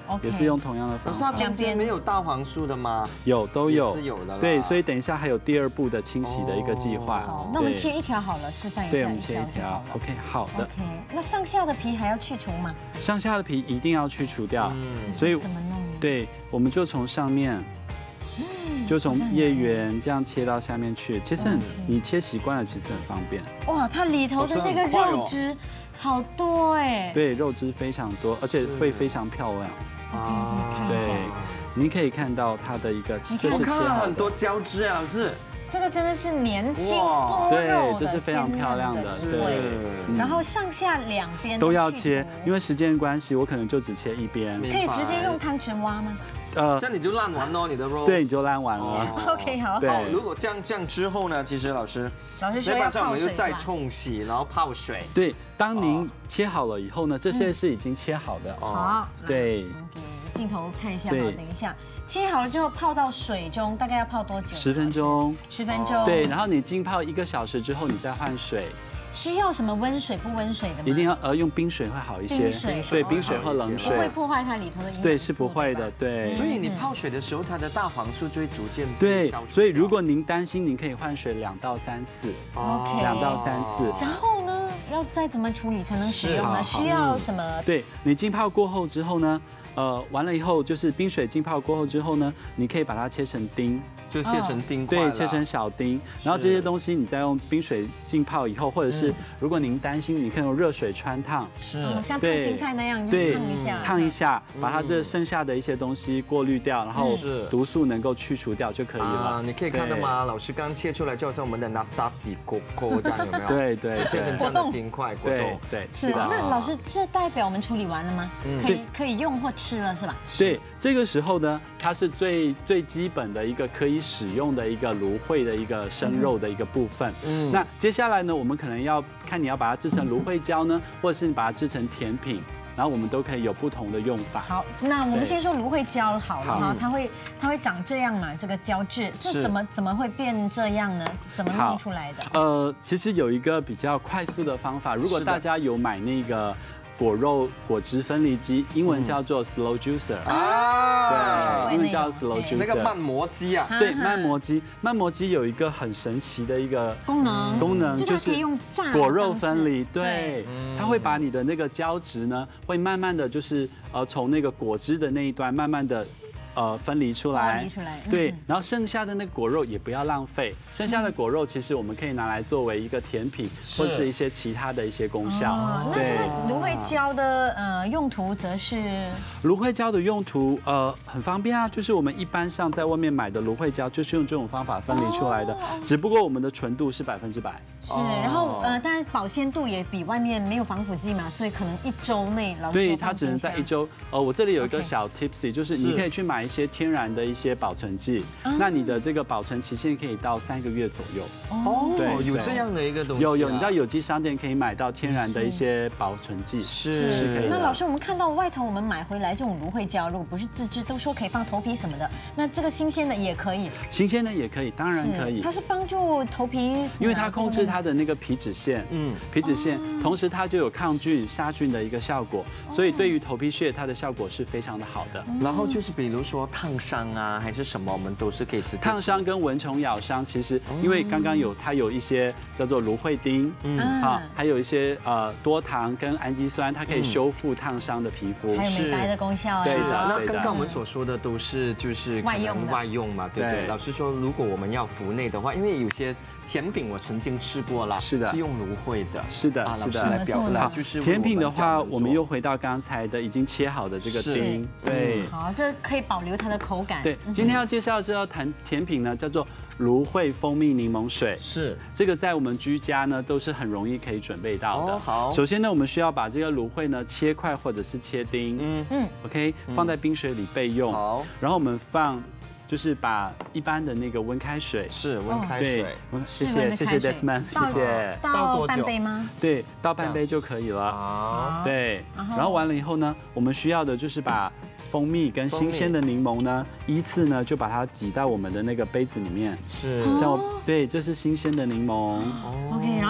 也是用同样的方法。 可是它中间没有大黄素的吗？ 有，都有， 是有的。 对，所以等一下还有第二步的清洗的一个计划。 好，那我们切一条好了，示范一下。 对，我们切一条。OK， 好的。 OK， 那上下的皮还要去除吗？ 上下的皮一定要去除掉。嗯，所以怎么弄？ 对，我们就从上面。 就从叶缘这样切到下面去，其实很，你切习惯了，其实很方便。 哇，它里头的那个肉汁好多哎。 对，肉汁非常多，而且会非常漂亮。 啊， 对，您可以看到它的一个， 这是看到很多胶质啊，老师。 这个真的是年轻多肉的， 这是非常漂亮的， 对。然后上下两边都要切，因为时间关系，我可能就只切一边。 可以直接用汤匙挖吗？ 呃，这样你就烂完喽，你的肉。 对，你就烂完了。 OK， 好。 对， 如果这样这样之后呢，其实老师， 老师说要泡水， 一般上我们就再冲洗，然后泡水。 对，当您切好了以后呢，这些是已经切好的。 好。 对。 镜头看一下，好，等一下，切好了之后泡到水中，大概要泡多久？ 十分钟。 十分钟。 对，然后你浸泡一个小时之后，你再换水。 需要什么温水不温水的吗？ 一定要呃用冰水会好一些。 冰水。 对，冰水或冷水。 不会破坏它里头的营养。 对，是不会的，对。 所以你泡水的时候，它的大黄素就会逐渐对。所以如果您担心，您可以换水两到三次。 OK。 两到三次。 然后呢，要再怎么处理才能使用呢？需要什么？ 对你浸泡过后之后呢？ 呃，完了以后就是冰水浸泡过后之后呢，你可以把它切成丁， 就切成丁块， 对，切成小丁。然后这些东西你再用冰水浸泡以后，或者是如果您担心，你可以用热水穿烫， 是，像烫青菜那样， 对， 烫一下， 烫一下，把它这剩下的一些东西过滤掉，然后毒素能够去除掉就可以了。 你可以看到吗？老师刚切出来就好像我们的纳达底锅锅这样，有没有？ 对对， 切成这样的丁块， 对对， 是的。那老师，这代表我们处理完了吗？可以可以用或吃。 吃了是吧？ 对，这个时候呢，它是最最基本的一个可以使用的一个芦荟的一个生肉的一个部分。嗯，那接下来呢，我们可能要看你要把它制成芦荟胶呢，或者是你把它制成甜品。 然后我们都可以有不同的用法。 好，那我们先说芦荟胶好了哈，它会它会长这样嘛？这个胶质，这怎么怎么会变这样呢？怎么弄出来的？ 呃，其实有一个比较快速的方法，如果大家有买那个。 果肉果汁分离机，英文叫做 slow juicer 啊，对，英文叫 slow juicer， 那个慢磨机啊， 对，慢磨机，慢磨机有一个很神奇的一个功能， 功能就是用炸果肉分离，对，它会把你的那个胶质呢，会慢慢的就是呃从那个果汁的那一端慢慢的。 呃，分离出来， 离出来， 对，然后剩下的那个果肉也不要浪费，剩下的果肉其实我们可以拿来作为一个甜品，或者是一些其他的一些功效。 那这个芦荟胶的呃用途则是？ 芦荟胶的用途呃很方便啊，就是我们一般上在外面买的芦荟胶就是用这种方法分离出来的，只不过我们的纯度是百分之百。 是，然后呃，当然保鲜度也比外面没有防腐剂嘛，所以可能一周内老师对，它只能在一周。呃，我这里有一个小 tipsy， 就是你可以去买。 一些天然的一些保存剂，那你的这个保存期限可以到三个月左右。 哦，对，有这样的一个东西。 有有，你到有机商店可以买到天然的一些保存剂， 是是可以。 那老师，我们看到外头我们买回来这种芦荟胶，如果不是自制，都说可以放头皮什么的，那这个新鲜的也可以。 新鲜的也可以，当然可以。 它是帮助头皮， 因为它控制它的那个皮脂腺，嗯，皮脂腺，同时它就有抗菌杀菌的一个效果，所以对于头皮屑它的效果是非常的好的。 然后就是比如说烫伤。 啊，还是什么，我们都是可以直接。 烫伤跟蚊虫咬伤，其实因为刚刚有它有一些叫做芦荟丁，嗯，啊，还有一些呃多糖跟氨基酸，它可以修复烫伤的皮肤， 还有美白的功效。 对的， 那刚刚我们所说的都是就是外用外用嘛，对不对？老师说，如果我们要服内的话，因为有些甜品我曾经吃过了， 是的， 是用芦荟的， 是的，是的。 来表达就是甜品的话，我们又回到刚才的已经切好的这个丁，对， 好，这可以保留它的口感。 对，今天要介绍这道甜甜品呢，叫做芦荟蜂蜜柠檬水。 是， 这个在我们居家呢都是很容易可以准备到的。 哦，好。 首先呢，我们需要把这个芦荟呢切块或者是切丁，嗯嗯 ，OK， 放在冰水里备用。好。然后我们放，就是把一般的那个温开水， 是温开水， 谢谢谢谢 Desmond， 谢谢。 倒半杯吗？ 对，倒半杯就可以了。好。对，然后完了以后呢，我们需要的就是把。 蜂蜜跟新鲜的柠檬呢，依次呢就把它挤到我们的那个杯子里面。是，像我对，这是新鲜的柠檬。 OK， 然后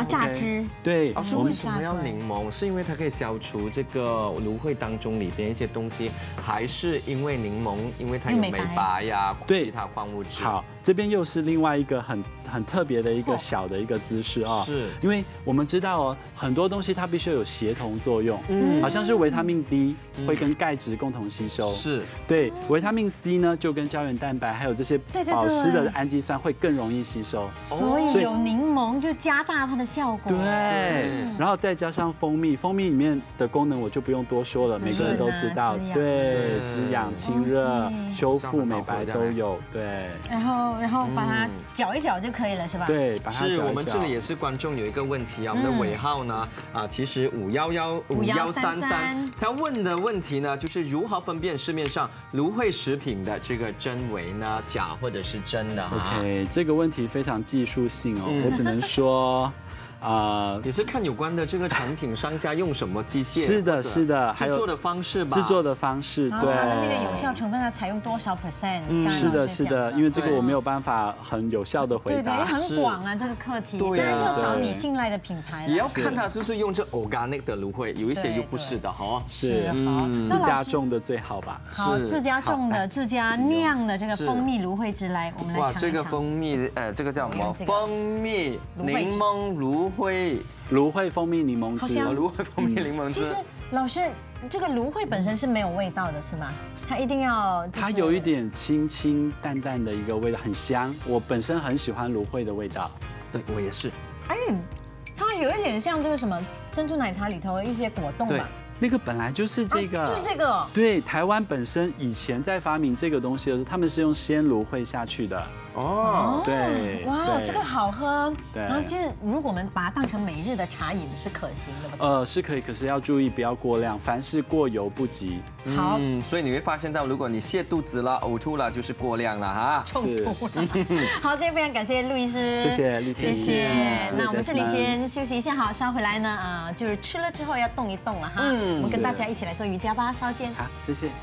榨汁。 对， 老师为什么要柠檬？是因为它可以消除这个芦荟当中里边一些东西，还是因为柠檬，因为它有美白呀，其他矿物质？ 好，这边又是另外一个很很特别的一个小的一个知识啊， 是因为我们知道哦，很多东西它必须有协同作用，嗯，好像是维他命 D 会跟钙质共同吸收， 是对，维他命 C 呢就跟胶原蛋白还有这些保湿的氨基酸会更容易吸收， 所以有柠檬就加大它的效果。 对，然后再加上蜂蜜，蜂蜜里面的功能我就不用多说了，每个人都知道，对，滋养、清热、修复、美白都有，对。 然后，然后把它搅一搅就可以了，是吧？ 对，把它搅一是搅。 我们这里也是观众有一个问题啊，我们的尾号呢啊，其实五幺幺五幺三三，他问的问题呢就是如何分辨市面上芦荟食品的这个真伪呢，假或者是真的哈 ？OK， 这个问题非常技术性哦，我只能说。 啊，也是看有关的这个产品商家用什么机械， 是的，是的， 制作的方式吧， 制作的方式，对， 它的那个有效成分要采用多少 percent？ 嗯， 是的，是的，因为这个我没有办法很有效的回答， 对对，很广啊这个课题，当然就要找你信赖的品牌， 也要看它是不是用这 organic 的芦荟，有一些又不是的哈， 是，好，自家种的最好吧？ 好，自家种的、自家酿的这个蜂蜜芦荟汁来，我们来尝一尝。哇， 这个蜂蜜，呃，这个叫什么？蜂蜜柠檬芦荟。 芦荟蜂蜜柠檬汁， 芦荟蜂蜜柠檬汁。 其实老师，这个芦荟本身是没有味道的，是吗？它一定要， 它有一点清清淡淡的一个味道，很香。我本身很喜欢芦荟的味道， 对我也是。 哎，它有一点像这个什么珍珠奶茶里头的一些果冻吧？ 那个本来就是这个， 就是这个。 对，台湾本身以前在发明这个东西的时候，他们是用鲜芦荟下去的。哦，对， 哇，这个好喝。 对， 然后其实如果我们把它当成每日的茶饮是可行的， 呃，是可以，可是要注意不要过量，凡事过犹不及。 好， 嗯，所以你会发现到，如果你泻肚子了、呕吐了，就是过量了哈， 中毒了。好，今天非常感谢陆医师， 谢谢丽姐， 谢谢。那我们这里先休息一下，好，稍回来呢，啊，就是吃了之后要动一动了哈。嗯，我们跟大家一起来做瑜伽吧，稍见。 好，谢谢。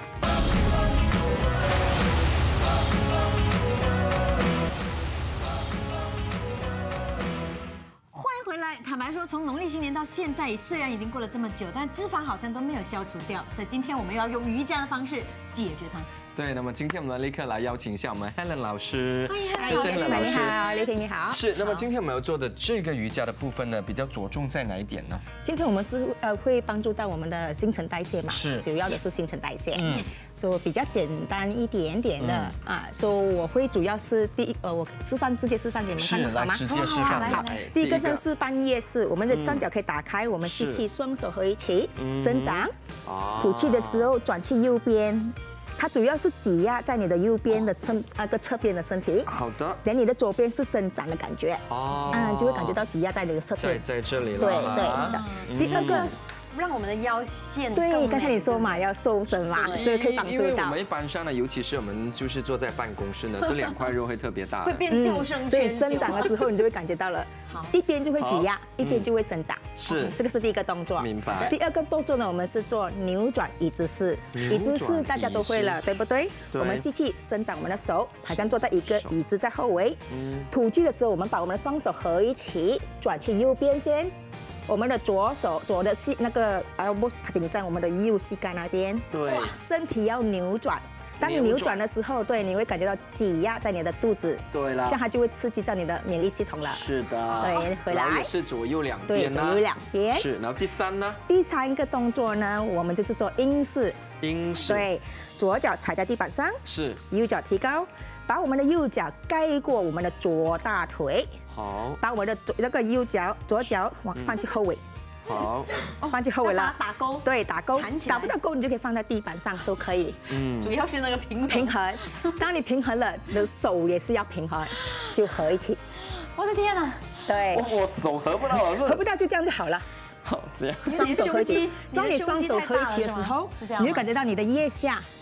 坦白说，从农历新年到现在，虽然已经过了这么久，但脂肪好像都没有消除掉。所以今天我们要用瑜伽的方式解决它。对，那么今天我们立刻来邀请一下我们 Helen 老师。 欢迎 Helen 老师，你好，丽婷你好。 是，那么今天我们要做的这个瑜伽的部分呢，比较着重在哪一点呢？ 今天我们是呃会帮助到我们的新陈代谢嘛， 是， 主要的是新陈代谢，嗯，所以比较简单一点点的啊，所以我会主要是第一呃，我示范直接示范给你们看好吗？ 直接示范。 好，第一个呢是半月式，我们的双脚可以打开，我们吸气，双手合一起伸展，吐气的时候转去右边。它主要是挤压在你的右边的身那个侧边的身体。 好的。 连你的左边是伸展的感觉。哦。嗯，就会感觉到挤压在你的侧边。 在在这里了。 对对。第二个。 让我们的腰线对，刚才你说嘛，要瘦身嘛，所以可以帮助到。 因为我们一般上呢，尤其是我们就是坐在办公室呢，这两块肉会特别大， 会变救生圈。 所以伸展的时候，你就会感觉到了，一边就会挤压，一边就会伸展。 是， 这个是第一个动作。 明白。 第二个动作呢，我们是做扭转椅子式。椅子式大家都会了，对不对？我们吸气，伸展我们的手，好像坐在一个椅子在后围。吐气的时候，我们把我们的双手合一起，转去右边先。我们的左手左的膝那个 elbow 顶在我们的右膝盖那边， 对， 身体要扭转。当你扭转的时候，对，你会感觉到挤压在你的肚子， 对了， 这样它就会刺激到你的免疫系统了。 是的， 对，回来也是左右两边，对，左右两边。 是，然后第三呢？ 第三个动作呢，我们就是做鹰式。 鹰式。 对，左脚踩在地板上， 是， 右脚提高，把我们的右脚盖过我们的左大腿。 好， 把我的左那个右脚左脚往放去后尾， 好， 放去后尾了， 打勾， 对，打勾，打不到勾你就可以放在地板上都可以， 嗯，主要是那个平衡， 平衡，当你平衡了，你的手也是要平衡，就合一起。 我的天哪， 对， 我手合不到，老师， 合不到就这样就好了。 好，这样， 双手合一起，当你双手合一起的时候，你就感觉到你的腋下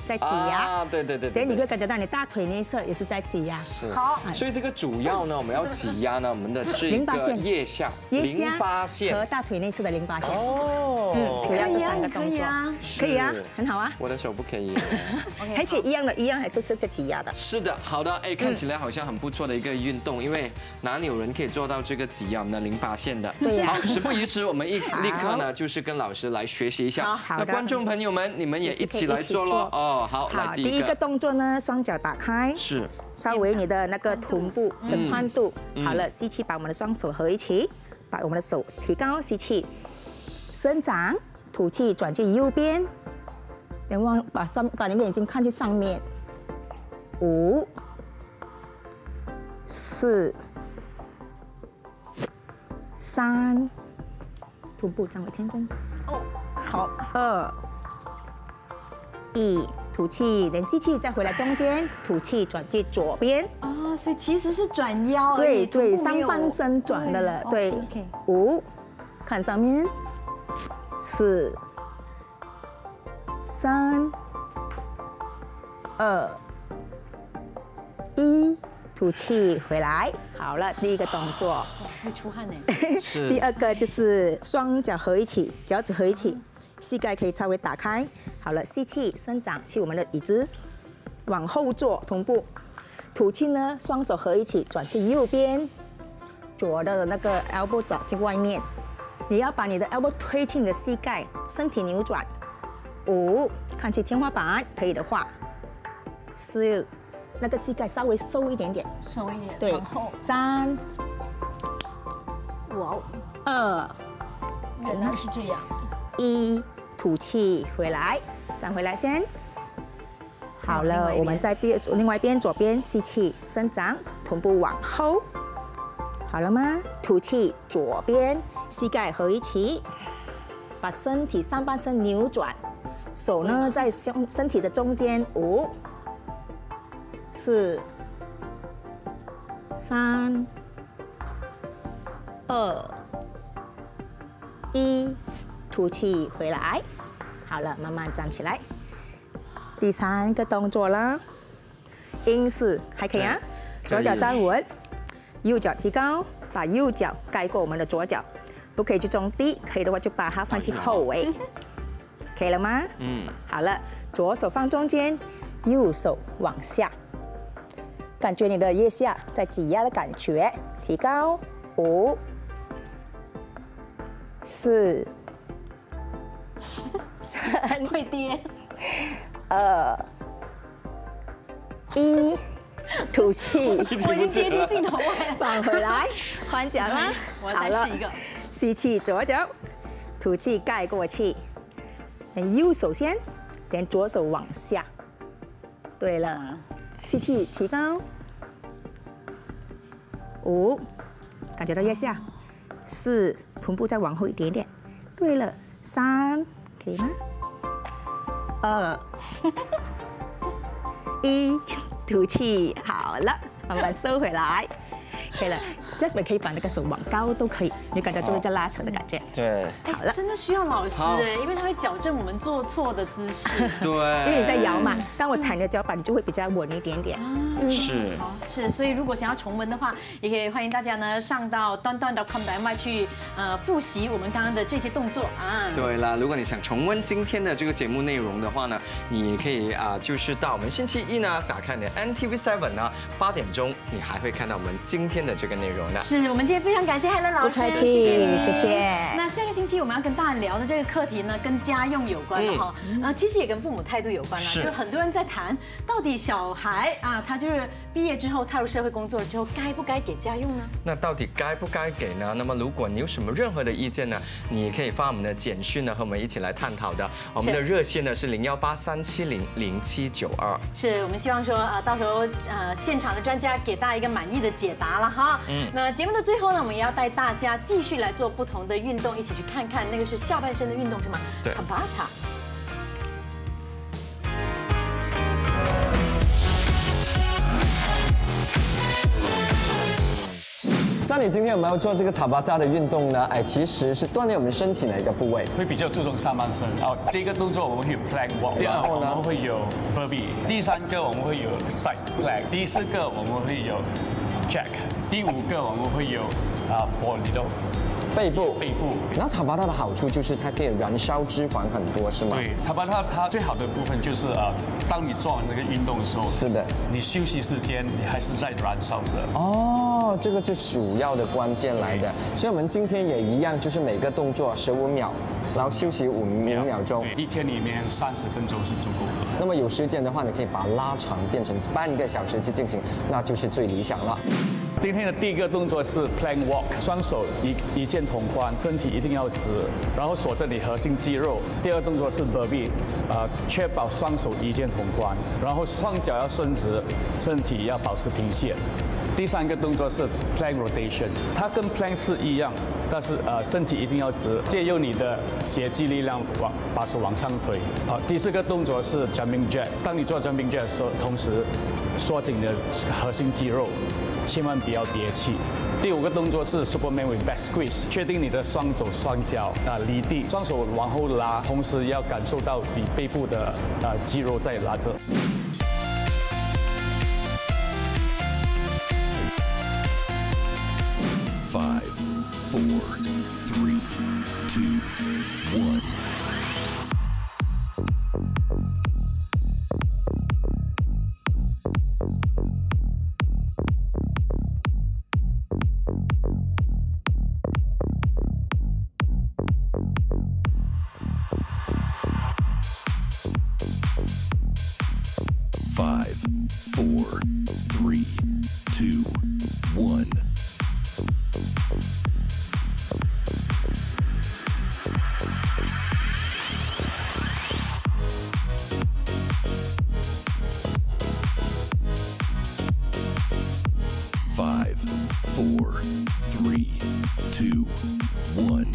在挤压。 啊，对对对对，你会感觉到你大腿内侧也是在挤压。 是。 好， 所以这个主要呢，我们要挤压呢我们的这个淋巴腺腋下、 腋淋巴腺和大腿内侧的淋巴腺。 哦， 嗯，主要这三个动作。 可以啊， 可以啊，很好啊。 我的手不可以。 还可以一样的，一样还都是在挤压的。 是的，好的，哎，看起来好像很不错的一个运动，因为哪里有人可以做到这个挤压我们的淋巴腺的？ 对呀。 好，事不宜迟，我们一立刻呢就是跟老师来学习一下。 好， 那观众朋友们，你们也一起来做咯。哦，好，来第一个。 第一个动作呢，双脚打开， 是， 稍微你的那个臀部的宽度。好了，吸气，把我们的双手合一起，把我们的手提高，吸气，伸长，吐气，转进右边。等望把上把你的眼睛看去上面，五、四、三，臀部张为天真。哦，好，二、一，吐气，等吸气再回来中间，吐气转去左边。 哦，所以其实是转腰。 对对，上半身转的了。对，五，看上面，四。三、二、一，吐气回来。好了，第一个动作会出汗呢。 是。 第二个就是双脚合一起，脚趾合一起，膝盖可以稍微打开。好了，吸气伸长，去我们的椅子，往后坐，臀部。吐气呢，双手合一起，转去右边，左的那个 elbow 转去外面。你要把你的 elbow 推进你的膝盖，身体扭转。五，看去天花板，可以的话。四，那个膝盖稍微收一点点， 收一点。 对。 然后三， 哇， 二， 原来是这样。 一，吐气回来，站回来先。好了，我们在第另外一边左边吸气，伸长，臀部往后。好了吗？吐气，左边膝盖合一起，把身体上半身扭转。手呢在胸身体的中间，五、四、三、二、一，吐气回来。好了，慢慢站起来。第三个动作啦，英式还可以啊，左脚站稳，右脚提高，把右脚盖过我们的左脚，不可以就中低，可以的话就把它放去后围。可以了吗？嗯，好了，左手放中间，右手往下，感觉你的腋下在挤压的感觉，提高，五、四、三， 会跌， 二、一，吐气， 我已经接近镜头外了， 放回来，换脚啦， 我再试一个， 吸气左脚，吐气盖过去。右手先，连左手往下。对了，吸气提高，五，感觉到腋下，四，臀部再往后一点点。对了，三，可以吗？二，一，吐气，好了，慢慢收回来。可以了，这边可以把那个手往高都可以，你感觉就会在拉扯的感觉。 对， 好了， 真的需要老师哎，因为他会矫正我们做错的姿势。 对， 因为你在摇嘛，当我踩你的脚板，你就会比较稳一点点。 是， 是，所以如果想要重温的话，也可以欢迎大家呢上到端端 dot com 的 M Y 去呃复习我们刚刚的这些动作啊。 对了，如果你想重温今天的这个节目内容的话呢，你也可以啊，就是到我们星期一呢打开你的 N T V 七呢，八点钟你还会看到我们今天的这个内容呢。 是我们今天非常感谢海伦老师， 不客气， 谢谢你， 谢谢。 那下个星期我们要跟大家聊的这个课题呢，跟家用有关了哈，啊，其实也跟父母态度有关了，就是很多人在谈，到底小孩啊，他就是毕业之后踏入社会工作了之后，该不该给家用呢？ 那到底该不该给呢？那么如果你有什么任何的意见呢，你可以发我们的简讯呢，和我们一起来探讨的。我们的热线呢是零幺八三七零零七九二。 是我们希望说呃，到时候呃现场的专家给大家一个满意的解答了哈。嗯。那节目的最后呢，我们也要带大家继续来做不同的运动，一起去看看那个是下半身的运动是吗？ 对。 塔巴塔。 像你今天我们要做这个塔巴扎的运动呢，哎，其实是锻炼我们身体哪一个部位？ 会比较注重上半身。哦，第一个动作我们会有 plank walk， 第二我们会有 burpee， 第三个我们会有 side plank， 第四个我们会有 jack， 第五个我们会有啊 for little。 背部， 背部。 然后塔巴塔的好处就是它可以燃烧脂肪很多，是吗？ 对，塔巴塔它最好的部分就是呃，当你做完那个运动的时候， 是的， 你休息时间你还是在燃烧着。 哦，这个是主要的关键来的。所以我们今天也一样，就是每个动作十五秒，然后休息五五秒钟。 一天里面三十分钟是足够的。 那么有时间的话，你可以把它拉长，变成半个小时去进行，那就是最理想了。 今天的第一个动作是 plank walk， 双手一一键同宽，身体一定要直，然后锁着你核心肌肉。第二个动作是 burpee， 呃，确保双手一键同宽，然后双脚要伸直，身体要保持平线。第三个动作是 plank rotation， 它跟 plank 是一样，但是呃身体一定要直，借用你的斜肌力量往把手往上推。好，第四个动作是 jumping jack， 当你做 jumping jack 的时候，同时缩紧你的核心肌肉。 千万不要憋气。第五个动作是 Superman with back squeeze， 确定你的双肘、双脚啊离地，双手往后拉，同时要感受到你背部的啊肌肉在拉着。 Five, four, three, two, one. Five, four, three, two, one. Five, four, three, two, one.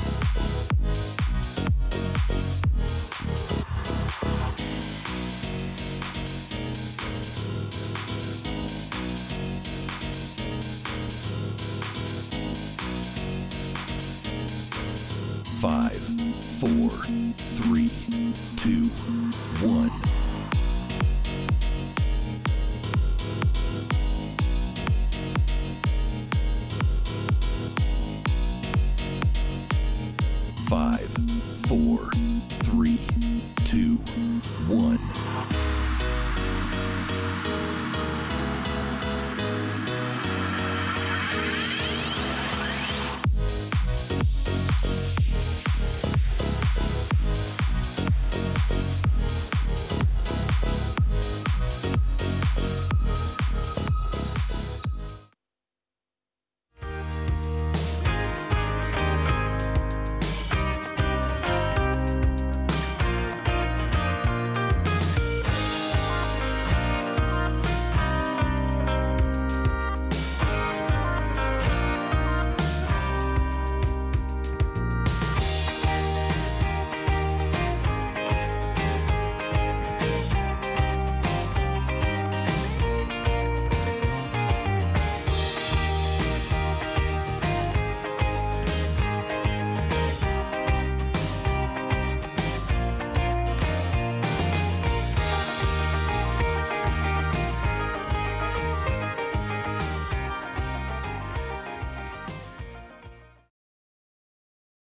Five, four, three, two, one. Five, four, three, two, one.